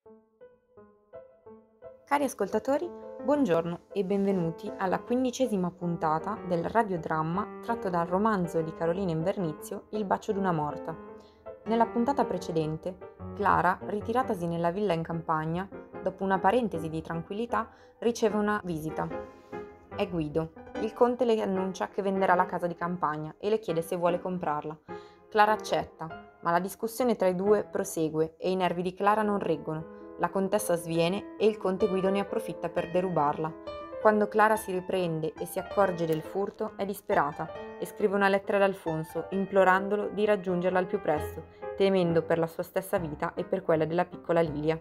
Cari ascoltatori, buongiorno e benvenuti alla 15ª puntata del radiodramma tratto dal romanzo di Carolina Invernizio Il bacio d'una morta. Nella puntata precedente, Clara, ritiratasi nella villa in campagna, dopo una parentesi di tranquillità, riceve una visita. È Guido. Il conte le annuncia che venderà la casa di campagna e le chiede se vuole comprarla. Clara accetta, ma la discussione tra i due prosegue e i nervi di Clara non reggono. La contessa sviene e il conte Guido ne approfitta per derubarla. Quando Clara si riprende e si accorge del furto, è disperata e scrive una lettera ad Alfonso, implorandolo di raggiungerla al più presto, temendo per la sua stessa vita e per quella della piccola Lilia.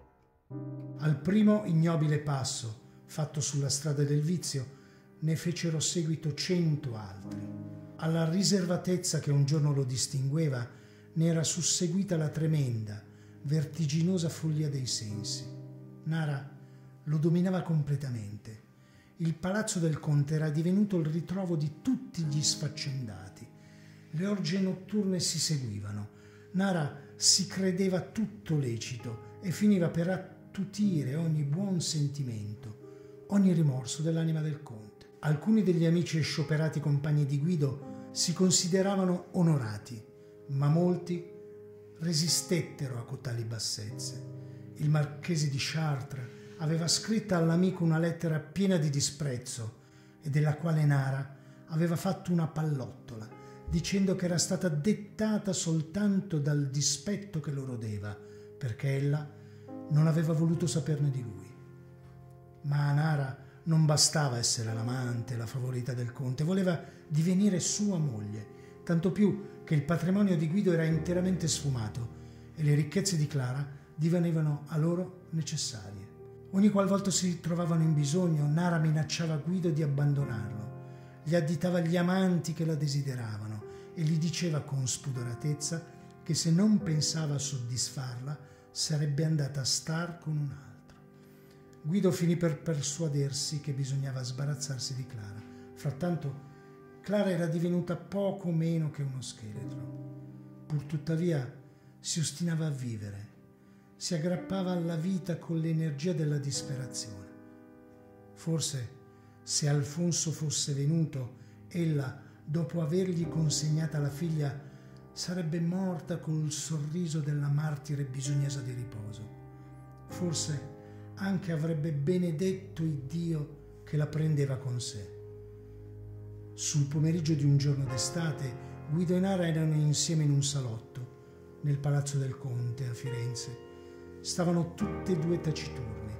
Al primo ignobile passo fatto sulla strada del vizio ne fecero seguito 100 altri. Alla riservatezza che un giorno lo distingueva ne era susseguita la tremenda, vertiginosa follia dei sensi. Nara lo dominava completamente. Il palazzo del conte era divenuto il ritrovo di tutti gli sfaccendati. Le orge notturne si seguivano. Nara si credeva tutto lecito e finiva per attutire ogni buon sentimento, ogni rimorso dell'anima del conte. Alcuni degli amici e scioperati compagni di Guido si consideravano onorati, ma molti resistettero a cotali bassezze. Il marchese di Chartres aveva scritto all'amico una lettera piena di disprezzo e della quale Nara aveva fatto una pallottola, dicendo che era stata dettata soltanto dal dispetto che lo rodeva, perché ella non aveva voluto saperne di lui. Ma a Nara non bastava essere l'amante, la favorita del conte, voleva divenire sua moglie, tanto più che il patrimonio di Guido era interamente sfumato e le ricchezze di Clara divenivano a loro necessarie. Ogni qualvolta si trovavano in bisogno, Nara minacciava Guido di abbandonarlo, gli additava gli amanti che la desideravano e gli diceva con spudoratezza che se non pensava a soddisfarla sarebbe andata a star con un altro. Guido finì per persuadersi che bisognava sbarazzarsi di Clara. Frattanto Clara era divenuta poco meno che uno scheletro. Purtuttavia si ostinava a vivere, si aggrappava alla vita con l'energia della disperazione. Forse, se Alfonso fosse venuto, ella, dopo avergli consegnata la figlia, sarebbe morta col sorriso della martire bisognosa di riposo. Forse anche avrebbe benedetto Iddio che la prendeva con sé. Sul pomeriggio di un giorno d'estate, Guido e Nara erano insieme in un salotto, nel palazzo del conte a Firenze. Stavano tutte e due taciturni.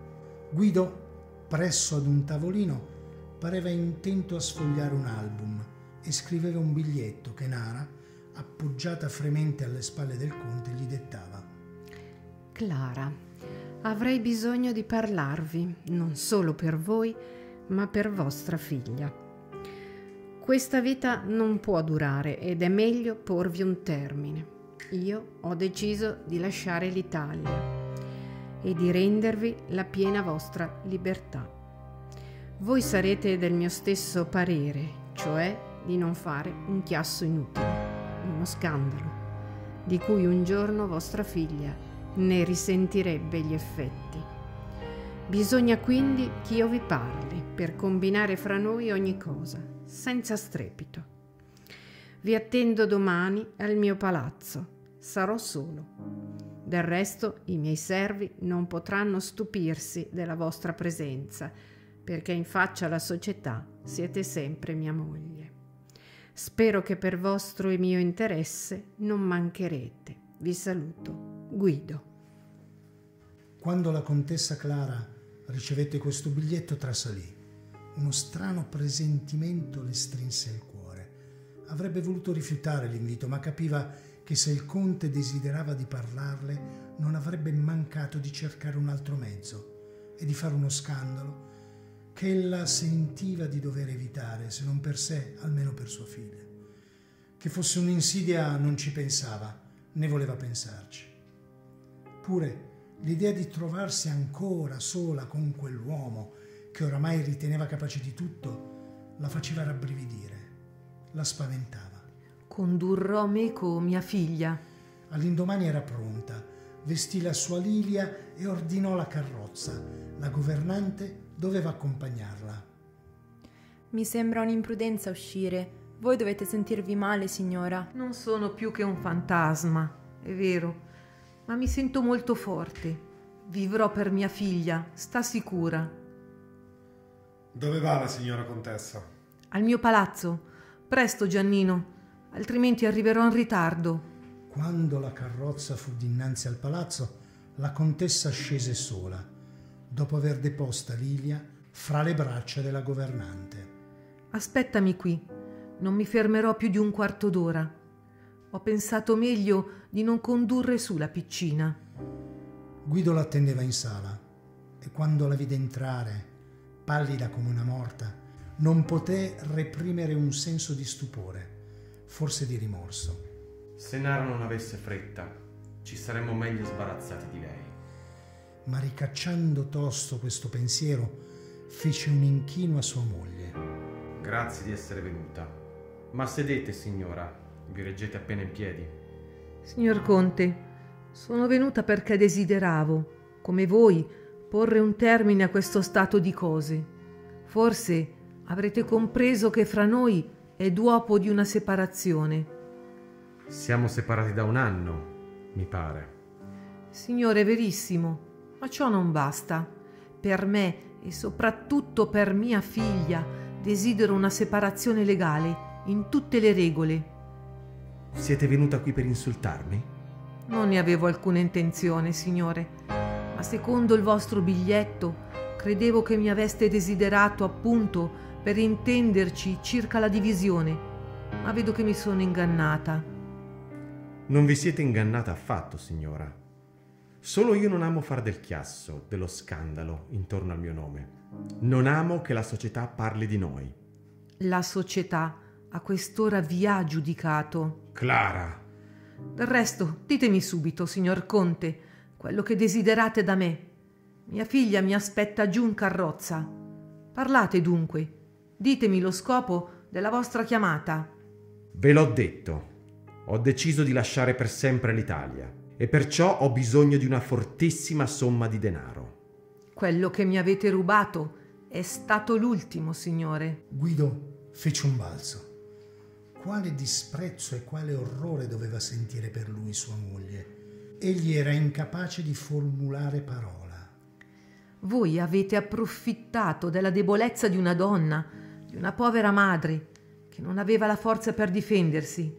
Guido, presso ad un tavolino, pareva intento a sfogliare un album e scriveva un biglietto che Nara, appoggiata fremente alle spalle del conte, gli dettava. Clara, avrei bisogno di parlarvi, non solo per voi, ma per vostra figlia. Questa vita non può durare ed è meglio porvi un termine. Io ho deciso di lasciare l'Italia e di rendervi la piena vostra libertà. Voi sarete del mio stesso parere, cioè di non fare un chiasso inutile, uno scandalo, di cui un giorno vostra figlia ne risentirebbe gli effetti. Bisogna quindi ch'io vi parli per combinare fra noi ogni cosa, senza strepito. Vi attendo domani al mio palazzo. Sarò solo. Del resto i miei servi non potranno stupirsi della vostra presenza, perché in faccia alla società siete sempre mia moglie. Spero che per vostro e mio interesse non mancherete. Vi saluto. Guido. Quando la contessa Clara ricevette questo biglietto trasalì. Uno strano presentimento le strinse il cuore. Avrebbe voluto rifiutare l'invito, ma capiva che se il conte desiderava di parlarle non avrebbe mancato di cercare un altro mezzo e di fare uno scandalo che ella sentiva di dover evitare, se non per sé, almeno per sua figlia. Che fosse un'insidia non ci pensava, né voleva pensarci. Pure l'idea di trovarsi ancora sola con quell'uomo che oramai riteneva capace di tutto la faceva rabbrividire, la spaventava. Condurrò meco mia figlia. All'indomani era pronta, vestì la sua Lilia e ordinò la carrozza. La governante doveva accompagnarla. Mi sembra un'imprudenza uscire. Voi dovete sentirvi male, signora. Non sono più che un fantasma, è vero, ma mi sento molto forte. Vivrò per mia figlia, sta sicura. Dove va la signora contessa? Al mio palazzo. Presto, Giannino, altrimenti arriverò in ritardo. Quando la carrozza fu dinanzi al palazzo, la contessa scese sola, dopo aver deposta Lilia fra le braccia della governante. Aspettami qui, non mi fermerò più di un quarto d'ora. Ho pensato meglio di non condurre su la piccina. Guido l'attendeva in sala e quando la vide entrare, pallida come una morta, non poté reprimere un senso di stupore, forse di rimorso. Se Nara non avesse fretta, ci saremmo meglio sbarazzati di lei. Ma ricacciando tosto questo pensiero, fece un inchino a sua moglie. Grazie di essere venuta. Ma sedete, signora, vi reggete appena in piedi. Signor Conte, sono venuta perché desideravo, come voi, porre un termine a questo stato di cose. Forse avrete compreso che fra noi è d'uopo di una separazione. Siamo separati da 1 anno, mi pare. Signore, è verissimo, ma ciò non basta. Per me e soprattutto per mia figlia desidero una separazione legale in tutte le regole. Siete venuta qui per insultarmi? Non ne avevo alcuna intenzione, signore, ma secondo il vostro biglietto credevo che mi aveste desiderato appunto per intenderci circa la divisione, ma vedo che mi sono ingannata. Non vi siete ingannata affatto, signora. Solo io non amo far del chiasso, dello scandalo intorno al mio nome. Non amo che la società parli di noi. La società a quest'ora vi ha giudicato. Clara! Del resto, ditemi subito, signor Conte, quello che desiderate da me. Mia figlia mi aspetta giù in carrozza. Parlate dunque. Ditemi lo scopo della vostra chiamata. Ve l'ho detto. Ho deciso di lasciare per sempre l'Italia e perciò ho bisogno di una fortissima somma di denaro. Quello che mi avete rubato è stato l'ultimo, signore. Guido fece un balzo. Quale disprezzo e quale orrore doveva sentire per lui sua moglie. Egli era incapace di formulare parola. Voi avete approfittato della debolezza di una donna, di una povera madre, che non aveva la forza per difendersi.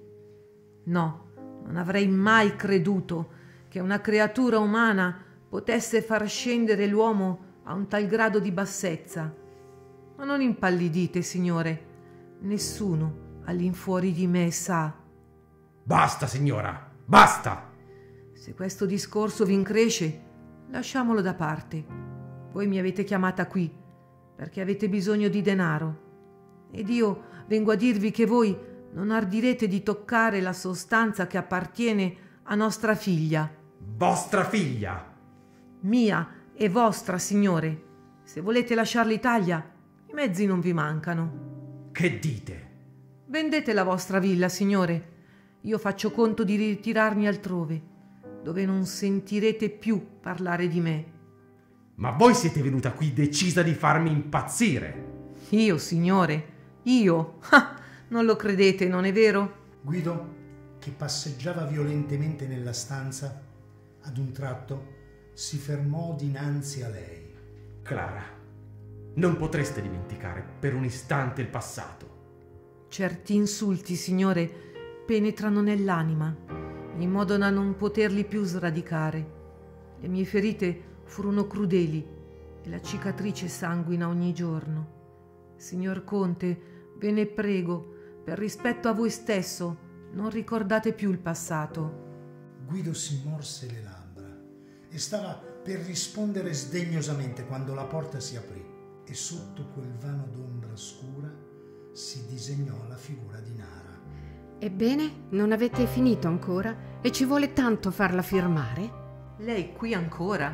No, non avrei mai creduto che una creatura umana potesse far scendere l'uomo a un tal grado di bassezza. Ma non impallidite, signore. Nessuno all'infuori di me sa. Basta, signora, basta! Se questo discorso vi incresce, lasciamolo da parte. Voi mi avete chiamata qui perché avete bisogno di denaro ed io vengo a dirvi che voi non ardirete di toccare la sostanza che appartiene a nostra figlia. Vostra figlia? Mia e vostra, signore. Se volete lasciare l'Italia, i mezzi non vi mancano. Che dite? Vendete la vostra villa, signore. Io faccio conto di ritirarmi altrove, dove non sentirete più parlare di me. Ma voi siete venuta qui decisa di farmi impazzire. Io, signore? Io? Ah, non lo credete, non è vero? Guido, che passeggiava violentemente nella stanza, ad un tratto si fermò dinanzi a lei. Clara, non potreste dimenticare per un istante il passato. Certi insulti, signore, penetrano nell'anima, in modo da non poterli più sradicare. Le mie ferite furono crudeli e la cicatrice sanguina ogni giorno. Signor Conte, ve ne prego, per rispetto a voi stesso, non ricordate più il passato. Guido si morse le labbra e stava per rispondere sdegnosamente quando la porta si aprì e sotto quel vano d'ombra scura si disegnò la figura di Nara. Ebbene, non avete finito ancora e ci vuole tanto farla firmare? Lei qui ancora?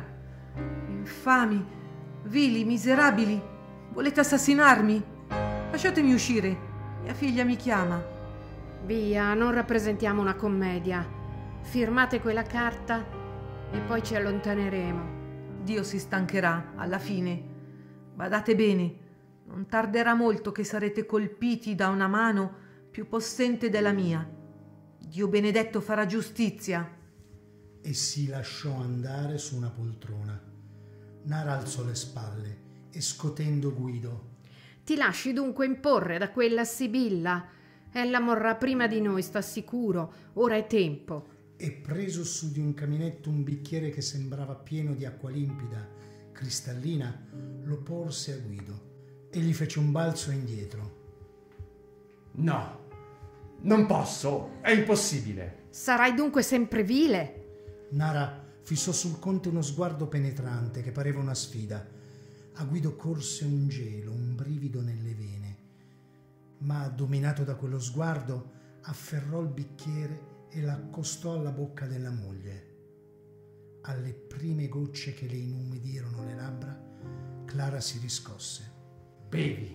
Infami, vili, miserabili, volete assassinarmi? Lasciatemi uscire, mia figlia mi chiama. Via, non rappresentiamo una commedia. Firmate quella carta e poi ci allontaneremo. Dio si stancherà alla fine. Badate bene, non tarderà molto che sarete colpiti da una mano più possente della mia. Dio benedetto farà giustizia. E si lasciò andare su una poltrona. Nara alzò le spalle e scotendo Guido: Ti lasci dunque imporre da quella Sibilla? Ella morrà prima di noi, sta sicuro. Ora è tempo. e preso su di un caminetto un bicchiere che sembrava pieno di acqua limpida, cristallina, lo porse a Guido e gli fece un balzo indietro. No, non posso, è impossibile. Sarai dunque sempre vile? Nara fissò sul conte uno sguardo penetrante che pareva una sfida. A Guido corse un gelo, un brivido nelle vene, ma dominato da quello sguardo afferrò il bicchiere e l'accostò alla bocca della moglie. Alle prime gocce che le inumidirono le labbra, Clara si riscosse. Bevi.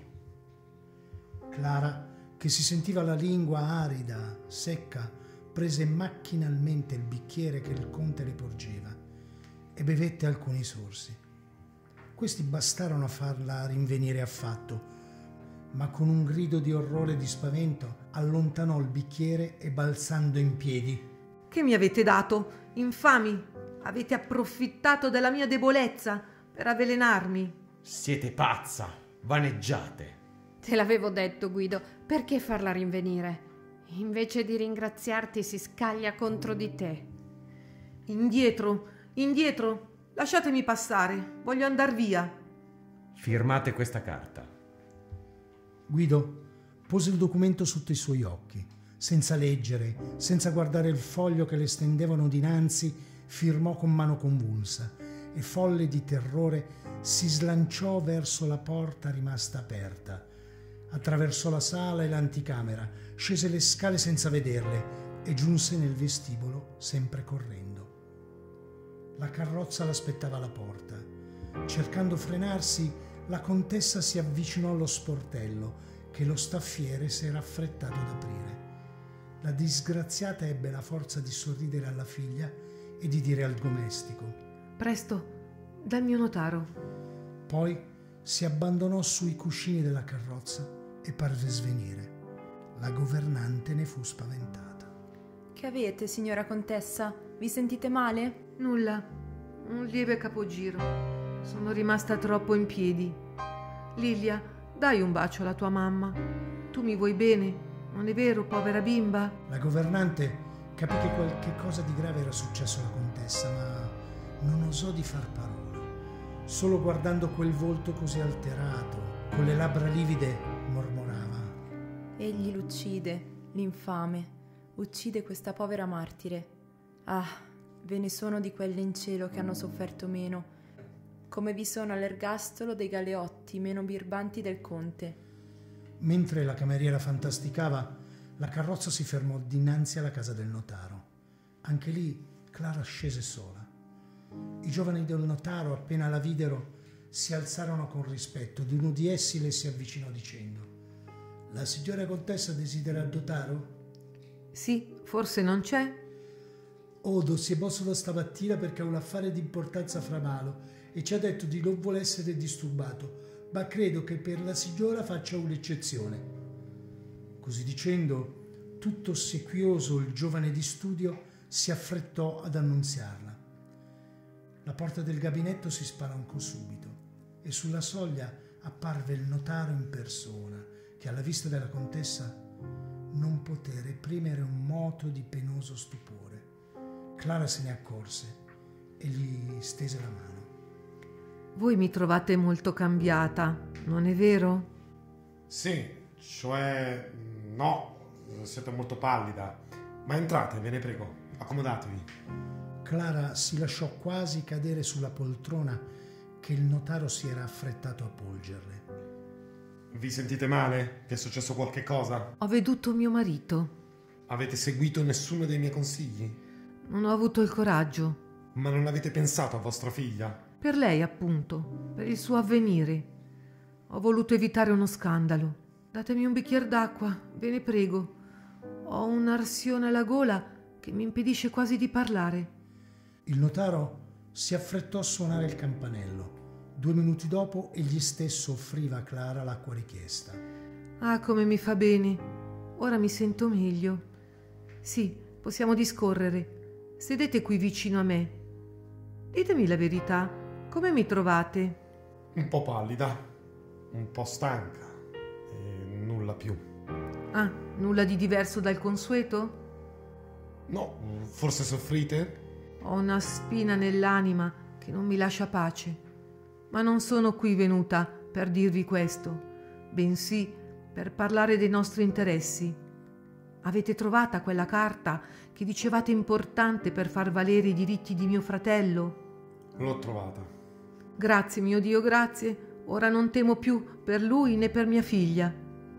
Clara, che si sentiva la lingua arida, secca, prese macchinalmente il bicchiere che il conte le porgeva e bevette alcuni sorsi. Questi bastarono a farla rinvenire affatto, ma con un grido di orrore e di spavento allontanò il bicchiere e balzando in piedi. Che mi avete dato? Infami! Avete approfittato della mia debolezza per avvelenarmi. Siete pazza, vaneggiate. Te l'avevo detto, Guido, perché farla rinvenire? Invece di ringraziarti si scaglia contro di te. Indietro, indietro, lasciatemi passare, voglio andar via. Firmate questa carta. Guido pose il documento sotto i suoi occhi, senza leggere, senza guardare il foglio che le stendevano dinanzi, firmò con mano convulsa e, folle di terrore, si slanciò verso la porta rimasta aperta. Attraversò la sala e l'anticamera, scese le scale senza vederle e giunse nel vestibolo sempre correndo. La carrozza l'aspettava alla porta. Cercando frenarsi, la contessa si avvicinò allo sportello che lo staffiere si era affrettato ad aprire. La disgraziata ebbe la forza di sorridere alla figlia e di dire al domestico: Presto, dal mio notaro. Poi si abbandonò sui cuscini della carrozza e parve svenire. La governante ne fu spaventata. Che avete, signora contessa? Vi sentite male? Nulla, un lieve capogiro. Sono rimasta troppo in piedi. Lilia, dai un bacio alla tua mamma. Tu mi vuoi bene, non è vero, povera bimba? La governante capì che qualche cosa di grave era successo alla contessa, ma non osò di far parola. Solo guardando quel volto così alterato, con le labbra livide, mormorava: Egli l'uccide, l'infame. Uccide questa povera martire. Ah, ve ne sono di quelle in cielo che hanno sofferto meno, come vi sono all'ergastolo dei galeotti meno birbanti del conte. Mentre la cameriera fantasticava, la carrozza si fermò dinanzi alla casa del notaro. Anche lì Clara scese sola. I giovani del notaro, appena la videro, si alzarono con rispetto ed uno di essi le si avvicinò dicendo: La signora contessa desidera il notaro? Sì, forse non c'è? Odo si è mosso da stamattina perché ha un affare di importanza fra mano e ci ha detto di non vuole essere disturbato, ma credo che per la signora faccia un'eccezione. Così dicendo, tutto ossequioso, il giovane di studio si affrettò ad annunziarla. La porta del gabinetto si spalancò subito e sulla soglia apparve il notaro in persona, che alla vista della contessa non poté reprimere un moto di penoso stupore. Clara se ne accorse e gli stese la mano. Voi mi trovate molto cambiata, non è vero? Sì, cioè no, siete molto pallida. Ma entrate, ve ne prego, accomodatevi. Clara si lasciò quasi cadere sulla poltrona che il notaro si era affrettato a porgerle. Vi sentite male? Vi è successo qualche cosa? Ho veduto mio marito. Avete seguito nessuno dei miei consigli? Non ho avuto il coraggio. Ma non avete pensato a vostra figlia? Per lei, appunto, per il suo avvenire. Ho voluto evitare uno scandalo. Datemi un bicchiere d'acqua, ve ne prego. Ho un'arsione alla gola che mi impedisce quasi di parlare. Il notaro si affrettò a suonare il campanello. 2 minuti dopo egli stesso offriva a Clara l'acqua richiesta. Ah, come mi fa bene. Ora mi sento meglio. Sì, possiamo discorrere. Sedete qui vicino a me. Ditemi la verità. Come mi trovate? Un po' pallida, un po' stanca e nulla più. Ah, nulla di diverso dal consueto? No, forse soffrite? Ho una spina nell'anima che non mi lascia pace. Ma non sono qui venuta per dirvi questo, bensì per parlare dei nostri interessi. Avete trovata quella carta che dicevate importante per far valere i diritti di mio fratello? L'ho trovata. Grazie, mio Dio, grazie. Ora non temo più per lui né per mia figlia.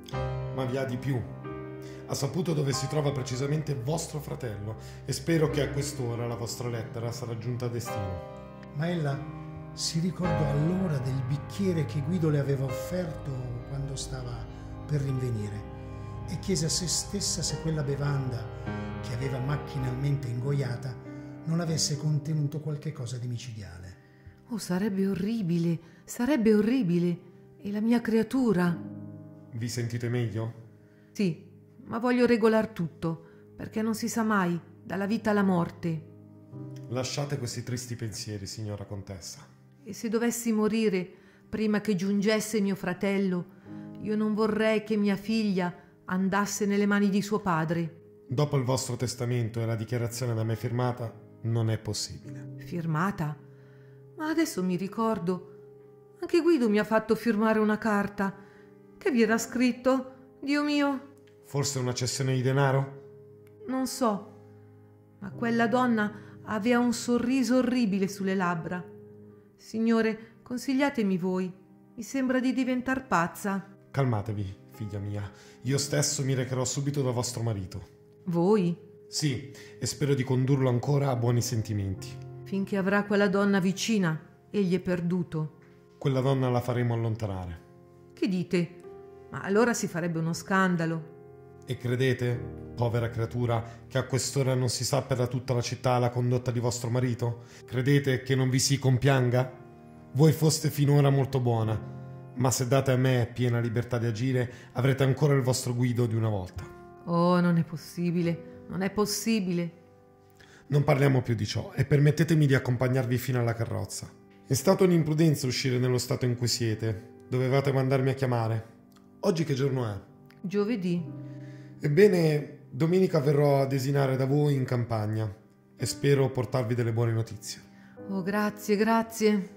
Ma vi ha di più. Ha saputo dove si trova precisamente vostro fratello e spero che a quest'ora la vostra lettera sarà giunta a destino. Ma ella si ricordò allora del bicchiere che Guido le aveva offerto quando stava per rinvenire e chiese a se stessa se quella bevanda, che aveva macchinalmente ingoiata, non avesse contenuto qualche cosa di micidiale. Oh, sarebbe orribile, sarebbe orribile. E la mia creatura? Vi sentite meglio? Sì, ma voglio regolar tutto, perché non si sa mai, dalla vita alla morte. Lasciate questi tristi pensieri, signora contessa. E se dovessi morire prima che giungesse mio fratello, io non vorrei che mia figlia andasse nelle mani di suo padre. Dopo il vostro testamento e la dichiarazione da me firmata, non è possibile. Firmata? Ma adesso mi ricordo. Anche Guido mi ha fatto firmare una carta. Che vi era scritto? Dio mio! Forse una cessione di denaro? Non so. Ma quella donna aveva un sorriso orribile sulle labbra. Signore, consigliatemi voi. Mi sembra di diventar pazza. Calmatevi, figlia mia. Io stesso mi recherò subito da vostro marito. Voi? Sì, e spero di condurlo ancora a buoni sentimenti. Finché avrà quella donna vicina, egli è perduto. Quella donna la faremo allontanare. Che dite? Ma allora si farebbe uno scandalo. E credete, povera creatura, che a quest'ora non si sappia da tutta la città la condotta di vostro marito? Credete che non vi si compianga? Voi foste finora molto buona, ma se date a me piena libertà di agire, avrete ancora il vostro Guido di una volta. Oh, non è possibile, non è possibile. Non parliamo più di ciò e permettetemi di accompagnarvi fino alla carrozza. È stata un'imprudenza uscire nello stato in cui siete. Dovevate mandarmi a chiamare. Oggi che giorno è? Giovedì. Ebbene, domenica verrò a desinare da voi in campagna e spero portarvi delle buone notizie. Oh, grazie, grazie.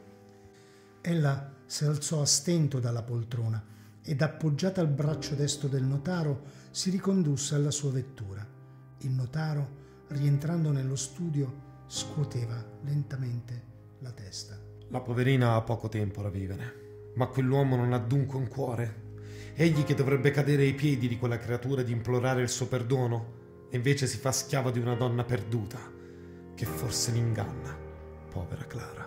Ella si alzò a stento dalla poltrona ed appoggiata al braccio destro del notaro si ricondusse alla sua vettura. Il notaro, rientrando nello studio, scuoteva lentamente la testa. La poverina ha poco tempo da vivere, ma quell'uomo non ha dunque un cuore? Egli che dovrebbe cadere ai piedi di quella creatura ed implorare il suo perdono, e invece si fa schiavo di una donna perduta, che forse l'inganna, povera Clara.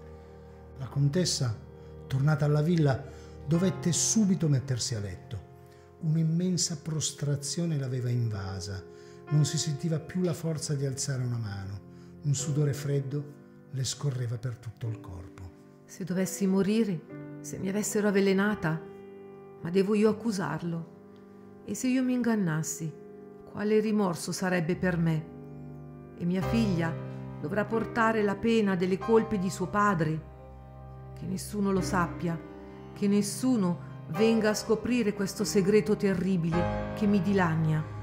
La contessa, tornata alla villa, dovette subito mettersi a letto. Un'immensa prostrazione l'aveva invasa. Non si sentiva più la forza di alzare una mano. Un sudore freddo le scorreva per tutto il corpo. Se dovessi morire, se mi avessero avvelenata, ma devo io accusarlo? E se io mi ingannassi, quale rimorso sarebbe per me? E mia figlia dovrà portare la pena delle colpe di suo padre. Che nessuno lo sappia, che nessuno venga a scoprire questo segreto terribile che mi dilagna.